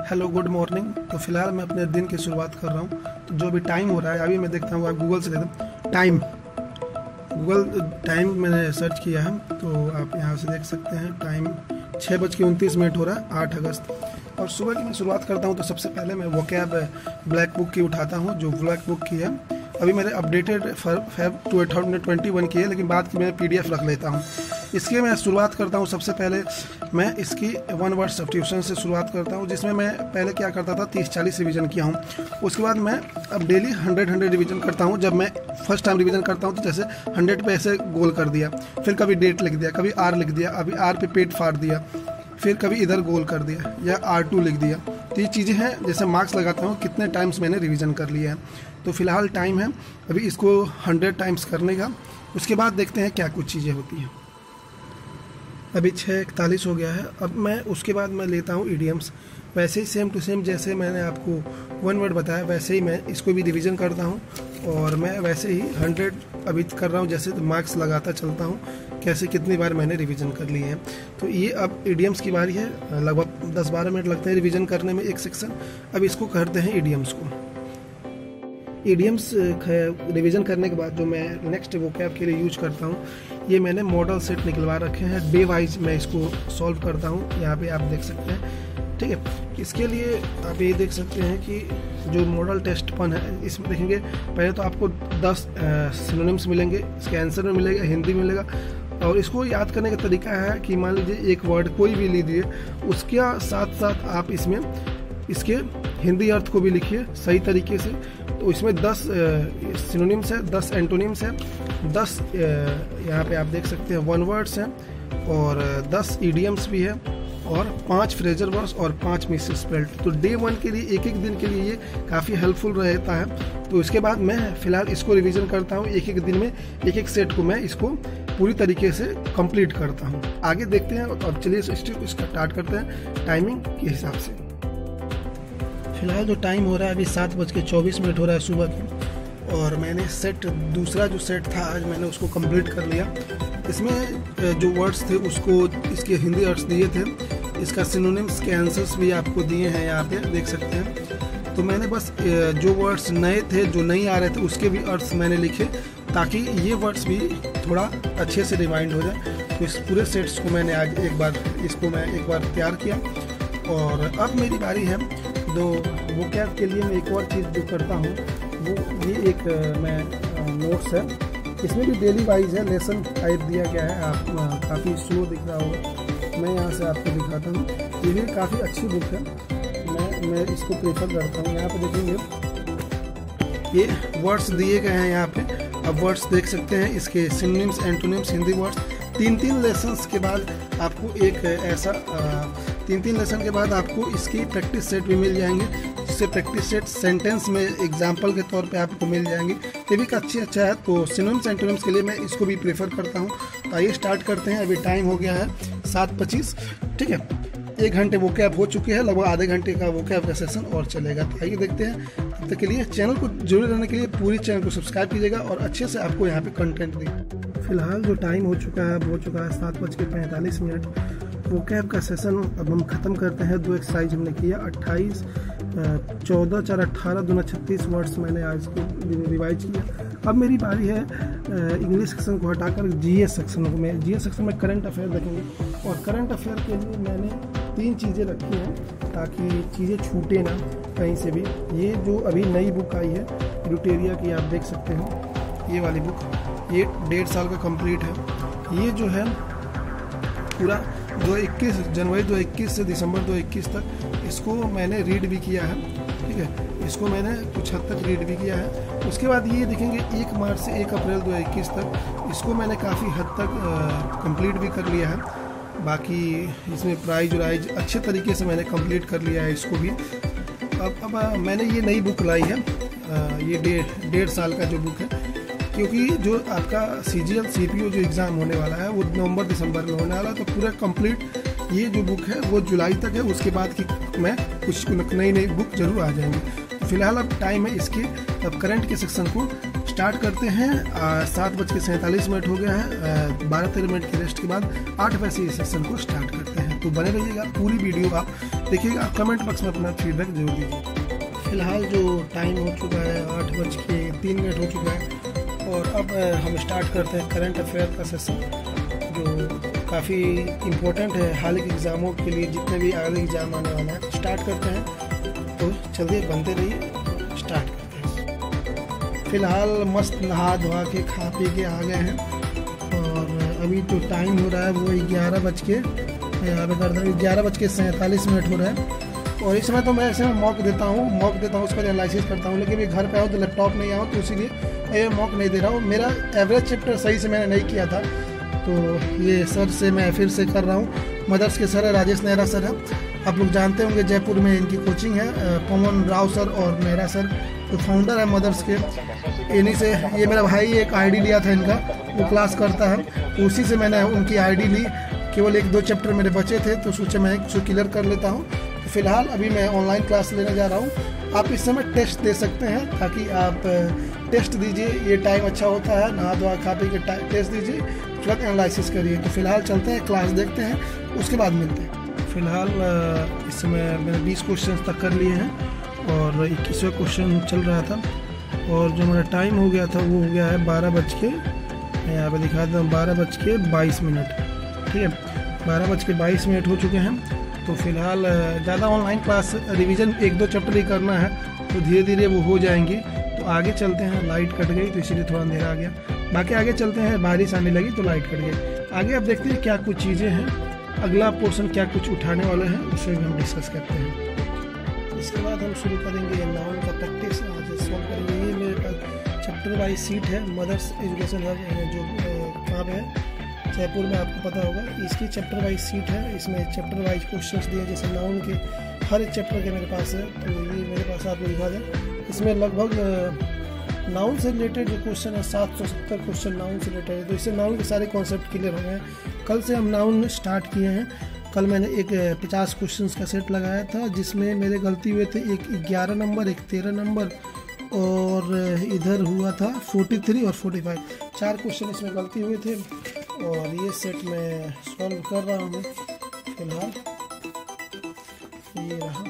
Hello good morning. तो फिलहाल मैं अपने दिन की शुरुआत कर रहा हूँ। तो जो भी टाइम हो रहा है अभी मैं देखता हूँ, आप गूगल से देखता हूँ टाइम, गूगल टाइम मैंने सर्च किया है तो आप यहाँ से देख सकते हैं टाइम 6:29 हो रहा है 8 अगस्त। और सुबह की मैं शुरुआत करता हूँ तो सबसे पहले मैं वोकैब ब्लैक बुक की उठाता हूँ, जो ब्लैक बुक की है। अभी मेरे अपडेटेड फेब 2021 की है, लेकिन बाद की मैं PDF रख लेता हूँ। इसकी मैं शुरुआत करता हूँ। सबसे पहले मैं इसकी 1 वर्ड सब्स्टिट्यूशन से शुरुआत करता हूँ, जिसमें मैं पहले क्या करता था 30-40 रिवीजन किया हूँ। उसके बाद मैं अब डेली 100 रिवीजन करता हूँ। जब मैं फर्स्ट टाइम रिवीजन करता हूँ तो जैसे 100 पे ऐसे गोल कर दिया, फिर कभी डेट लिख दिया, कभी R लिख दिया, अभी R पे पेट फाड़ दिया, फिर कभी इधर गोल कर दिया या R2 लिख दिया। तो ये चीज़ें हैं, जैसे मार्क्स लगाता हूँ कितने टाइम्स मैंने रिवीजन कर लिया है। तो फिलहाल टाइम है अभी इसको 100 टाइम्स करने का। उसके बाद देखते हैं क्या कुछ चीज़ें होती हैं। अभी 6:41 हो गया है। अब मैं उसके बाद मैं लेता हूँ ईडियम्स। वैसे ही सेम टू सेम जैसे मैंने आपको 1 वर्ड बताया वैसे ही मैं इसको भी रिवीजन करता हूँ, और मैं वैसे ही 100 अभी कर रहा हूँ, जैसे मार्क्स लगाता चलता हूँ कैसे कितनी बार मैंने रिवीजन कर लिए हैं। तो ये अब ईडियम्स की बारी है। लगभग 10-12 मिनट लगते हैं रिवीजन करने में एक सेक्शन। अब इसको करते हैं ईडियम्स को। ईडियम्स रिवीजन करने के बाद जो मैं नेक्स्ट वोकैब के लिए यूज करता हूँ, ये मैंने मॉडल सेट निकलवा रखे हैं। डे वाइज मैं इसको सॉल्व करता हूँ, यहाँ पे आप देख सकते हैं। ठीक है, इसके लिए आप ये देख सकते हैं कि जो मॉडल टेस्ट 1 है, इसमें देखेंगे पहले तो आपको 10 सिनोनिम्स मिलेंगे, इसके आंसर में मिलेगा, हिंदी में मिलेगा। और इसको याद करने का तरीका है कि मान लीजिए एक वर्ड कोई भी लीजिए, उसके साथ साथ आप इसमें इसके हिंदी अर्थ को भी लिखिए सही तरीके से। तो इसमें 10 सिनोनिम्स है, 10 एंटोनिम्स है, 10 यहाँ पे आप देख सकते हैं 1 वर्ड्स हैं, और 10 ईडियम्स भी है, और 5 फ्रेजर वर्ड्स और 5 मिसस्पेल्ड। तो डे 1 के लिए एक दिन के लिए ये काफ़ी हेल्पफुल रहता है। तो इसके बाद मैं फिलहाल इसको रिवीजन करता हूँ। एक दिन में एक सेट को मैं इसको पूरी तरीके से कंप्लीट करता हूँ। आगे देखते हैं। अब चलिए इसका स्टार्ट करते हैं टाइमिंग के हिसाब से। फिलहाल जो टाइम हो रहा है अभी 7:24 हो रहा है सुबह के, और मैंने दूसरा जो सेट था आज मैंने उसको कंप्लीट कर लिया। इसमें जो वर्ड्स थे उसको इसके हिंदी अर्थ दिए थे, इसका सिनोनिम्स के आंसर्स भी आपको दिए हैं, यहाँ पे देख सकते हैं। तो मैंने बस जो वर्ड्स नए थे, जो नहीं आ रहे थे, उसके भी अर्थ मैंने लिखे, ताकि ये वर्ड्स भी थोड़ा अच्छे से रिमाइंड हो जाए। तो इस पूरे सेट्स को मैंने आज एक बार तैयार किया। और अब मेरी बारी है। तो वोकैब के लिए मैं एक और चीज़ जो करता हूँ वो ये एक मैं नोट्स है, इसमें भी डेली वाइज है, लेसन टाइप दिया गया है। आप काफ़ी स्लो दिख रहा होगा, मैं यहाँ से आपको दिखाता हूँ। ये भी काफ़ी अच्छी बुक है, मैं इसको प्रेफर करता हूँ। यहाँ पे देखेंगे ये वर्ड्स दिए गए हैं यहाँ पे। अब वर्ड्स देख सकते हैं, इसके synonyms, antonyms, Hindi words. 3 lessons के बाद आपको एक ऐसा 3 लेसन के बाद आपको इसकी प्रैक्टिस सेट भी मिल जाएंगे, जिससे प्रैक्टिस सेट सेंटेंस में एग्जाम्पल के तौर पे आपको मिल जाएंगे। ये भी अच्छा है। तो सिनोनिम्स एंटोनिम्स के लिए मैं इसको भी प्रेफर करता हूँ। तो आइए स्टार्ट करते हैं। अभी टाइम हो गया है 7:25। ठीक है, 1 घंटे वोकैब हो चुके हैं, लगभग आधे घंटे का वोकैब का सेशन और चलेगा। तो आइए देखते हैं। तब तक के लिए चैनल को जुड़े रहने के लिए पूरी चैनल को सब्सक्राइब कीजिएगा और अच्छे से आपको यहाँ पे कंटेंट दें। फिलहाल जो टाइम हो चुका है 7:45। वोकैब का सेशन अब हम ख़त्म करते हैं। 2 एक्सरसाइज हमने किया, 28, 14, 4, 18, 2, 36 वर्ड्स मैंने आज को रिवाइज किया। अब मेरी बारी है इंग्लिश सेक्शन को हटाकर GS सेक्शन को। मैं GS सेक्शन में करंट अफेयर देखेंगे, और करंट अफेयर के लिए मैंने 3 चीज़ें रखी हैं ताकि चीज़ें छूटे ना कहीं से भी। ये जो अभी नई बुक आई है ल्यूटेरिया की, आप देख सकते हो ये वाली बुक, ये 1.5 साल का कंप्लीट है। ये जो है पूरा 2021 जनवरी 2021 से दिसंबर 2021 तक इसको मैंने रीड भी किया है। ठीक है, इसको मैंने कुछ हद तक रीड भी किया है। उसके बाद ये देखेंगे 1 मार्च से 1 अप्रैल 2021 तक इसको मैंने काफ़ी हद तक कंप्लीट भी कर लिया है। बाकी इसमें प्राइज वाइज अच्छे तरीके से मैंने कंप्लीट कर लिया है इसको भी। अब मैंने ये नई बुक लाई है, ये 1.5 साल का जो बुक है, क्योंकि जो आपका CGL CPO जो एग्ज़ाम होने वाला है वो नवंबर-दिसंबर में होने वाला है। तो पूरा कंप्लीट ये जो बुक है वो जुलाई तक है। उसके बाद की मैं कुछ नई बुक जरूर आ जाएंगी। तो फिलहाल अब टाइम है इसके। अब करंट के सेक्शन को स्टार्ट करते हैं। 7:47 हो गया है। 12-13 मिनट के रेस्ट के बाद 8 बजे इस सेशन को स्टार्ट करते हैं। तो बने रहिएगा, पूरी वीडियो आप देखिएगा। आप कमेंट बॉक्स में अपना फीडबैक जरूर दीजिए। फिलहाल जो टाइम हो चुका है 8:03 हो चुका है और अब हम स्टार्ट करते हैं करंट अफेयर का सेशन, जो काफ़ी इम्पोर्टेंट है हाल के एग्ज़ामों के लिए, जितने भी आगे एग्ज़ाम आने वाला है। स्टार्ट करते हैं, तो चलिए बनते रहिए, स्टार्ट करते हैं। फिलहाल मस्त नहा धोआ के खा पी के आ गए हैं और अभी जो टाइम हो रहा है वो 11:47 हो रहा है। और इस समय तो मैं ऐसे मॉक देता हूँ उसका एनालिसिस करता हूँ, लेकिन घर पे आओ तो लैपटॉप नहीं आओ, तो इसीलिए ये मॉक नहीं दे रहा हूँ। मेरा एवरेज चैप्टर सही से मैंने नहीं किया था, तो ये सर से मैं फिर से कर रहा हूँ। मदर्स के सर है, राजेश नेहरा सर है, आप लोग जानते होंगे, जयपुर में इनकी कोचिंग है। पवन राव सर और नेहरा सर जो फाउंडर है मदर्स के, इन्हीं से, ये मेरा भाई एक आईडी लिया था इनका, वो क्लास करता है, तो उसी से मैंने उनकी आईडी ली। केवल 1-2 चैप्टर मेरे बचे थे, तो सोचे मैं इसको क्लियर कर लेता हूँ। तो फिलहाल अभी मैं ऑनलाइन क्लास लेने जा रहा हूँ। आप इस समय टेस्ट दे सकते हैं, ताकि आप टेस्ट दीजिए, ये टाइम अच्छा होता है, नहा धोआ खा पी के टेस्ट दीजिए, तुरंत एनालिसिस करिए। तो फिलहाल चलते हैं, क्लास देखते हैं, उसके बाद मिलते हैं। फिलहाल इस समय मैंने 20 क्वेश्चन तक कर लिए हैं और 21वां क्वेश्चन चल रहा था, और जो मेरा टाइम हो गया था वो हो गया है 12 मैं यहाँ पर दिखाता हूँ 12:22। ठीक है, 12:22 हो चुके हैं। तो फिलहाल ज़्यादा ऑनलाइन क्लास रिवीजन 1-2 चैप्टर ही करना है, तो धीरे धीरे वो हो जाएंगी। तो आगे चलते हैं, लाइट कट गई तो इसीलिए थोड़ा अंधेरा आ गया। बाकी आगे चलते हैं, बारिश आने लगी तो लाइट कट गई। आगे अब देखते हैं क्या कुछ चीज़ें हैं, अगला पोर्शन क्या कुछ उठाने वाले हैं, उससे भी हम डिस्कस करते हैं। इसके बाद हम शुरू करेंगे नाउन का प्रैक्टिस, आज सॉल्व करेंगे। ये मेरे पास चैप्टर वाइज सीट है, मदर्स एजुकेशन हब जो कहाँ पे है, जयपुर में, आपको पता होगा। इसकी चैप्टर वाइज सीट है, इसमें चैप्टर वाइज क्वेश्चंस दिए, जैसे नाउन के हर एक चैप्टर के मेरे पास है, तो ये मेरे पास आपको दिखा दें। इसमें लगभग नाउन से रिलेटेड जो क्वेश्चन है 770 क्वेश्चन नाउन से रिलेटेड है, तो इससे नाउन के सारे कॉन्सेप्ट क्लियर हो गए। कल से हम नाउन स्टार्ट किए हैं। कल मैंने एक 50 क्वेश्चन का सेट लगाया था, जिसमें मेरे गलती हुए थे, एक 11 नंबर, एक 13 नंबर, और इधर हुआ था 43 और 45, 4 क्वेश्चन इसमें गलती हुए थे। और ये सेट मैं सॉल्व कर रहा हूँ फिलहाल। ये रहा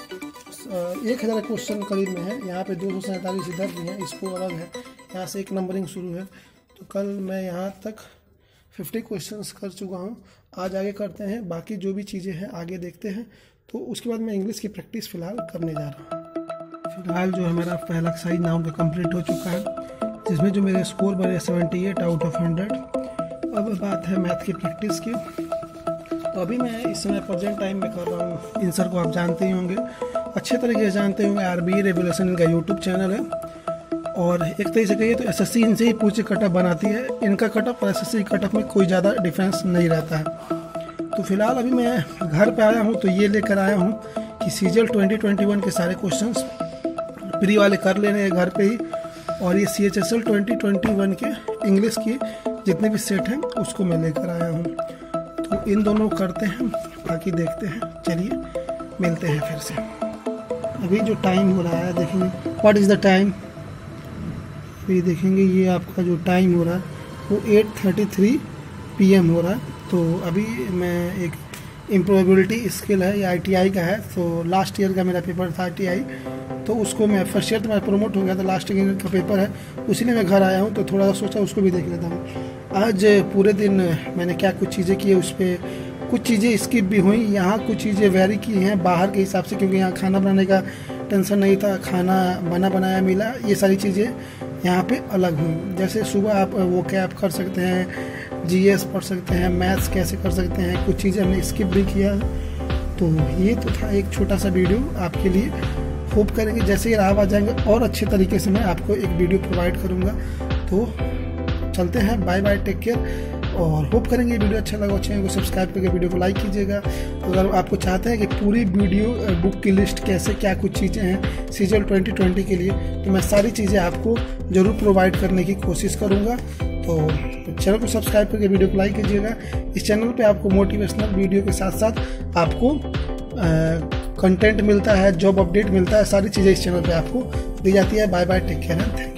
1000 क्वेश्चन करीब में है, यहाँ पे 247 इधर भी हैं, इसको अलग है, यहाँ से एक नंबरिंग शुरू है। तो कल मैं यहाँ तक 50 क्वेश्चंस कर चुका हूँ। आज आगे करते हैं, बाकी जो भी चीज़ें हैं आगे देखते हैं। तो उसके बाद मैं इंग्लिश की प्रैक्टिस फ़िलहाल करने जा रहा हूँ। फिलहाल जो हमारा पहला एक्सरसाइज नाउन का कंप्लीट हो चुका है, जिसमें जो मेरे स्कोर बने 78 आउट ऑफ 100। अब बात है मैथ की प्रैक्टिस की। तो अभी मैं इस समय प्रेजेंट टाइम में कर रहा हूँ, इन सर को आप जानते ही होंगे, अच्छे तरीके से जानते होंगे। RBE रेवोल्यूशन इनका यूट्यूब चैनल है, और एक तरीके से कहिए तो SSC इनसे ही पूछे कटअप बनाती है। इनका कटअप और SSC कटअप में कोई ज़्यादा डिफरेंस नहीं रहता है। तो फिलहाल अभी मैं घर पे आया हूँ, तो ये लेकर आया हूँ कि CGL 2021 के सारे क्वेश्चंस प्री वाले कर लेने हैं घर पे ही, और ये CHSL 2021 के इंग्लिश की जितने भी सेट हैं उसको मैं लेकर आया हूँ। तो इन दोनों करते हैं, बाकी देखते हैं। चलिए मिलते हैं फिर से। अभी जो टाइम हो रहा है देखेंगे, व्हाट इज़ द टाइम, अभी देखेंगे ये आपका जो टाइम हो रहा है वो 8:33 PM हो रहा है। तो अभी मैं एक इम्प्रोबेबिलिटी स्किल है, ये ITI का है, तो लास्ट ईयर का मेरा पेपर था ITI, तो उसको मैं फर्स्ट ईयर तो मैं प्रमोट हो गया था, लास्ट ईयर का पेपर है, उसीलिए मैं घर आया हूँ। तो थोड़ा सा सोचा उसको भी देख लेता हूँ। आज पूरे दिन मैंने क्या कुछ चीज़ें की है, उस पर कुछ चीज़ें स्किप भी हुई, यहाँ कुछ चीज़ें वेरी की हैं बाहर के हिसाब से, क्योंकि यहाँ खाना बनाने का टेंशन नहीं था, खाना बना बनाया मिला। ये सारी चीज़ें यहाँ पे अलग हुई। जैसे सुबह आप वो कैप कर सकते हैं, GS पढ़ सकते हैं, मैथ्स कैसे कर सकते हैं, कुछ चीज़ें हमने स्किप भी किया। तो ये तो था एक छोटा सा वीडियो आपके लिए। होप करेंगे जैसे ही राह आ जाएंगे और अच्छे तरीके से मैं आपको एक वीडियो प्रोवाइड करूँगा। तो चलते हैं, बाय बाय, टेक केयर। और होप करेंगे ये वीडियो अच्छा लगा, चैनल को सब्सक्राइब करके वीडियो को लाइक कीजिएगा। अगर आपको चाहते हैं कि पूरी वीडियो बुक की लिस्ट कैसे क्या कुछ चीज़ें हैं CGL 2020 के लिए, तो मैं सारी चीज़ें आपको ज़रूर प्रोवाइड करने की कोशिश करूँगा। तो चैनल को सब्सक्राइब करके वीडियो को लाइक कीजिएगा। इस चैनल पे आपको मोटिवेशनल वीडियो के साथ साथ आपको कंटेंट मिलता है, जॉब अपडेट मिलता है, सारी चीज़ें इस चैनल पे आपको दी जाती है। Bye bye, take care and thank you.